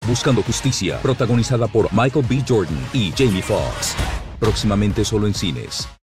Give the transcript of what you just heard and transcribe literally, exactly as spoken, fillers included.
Buscando Justicia, protagonizada por Michael B. Jordan y Jamie Foxx. Próximamente solo en cines.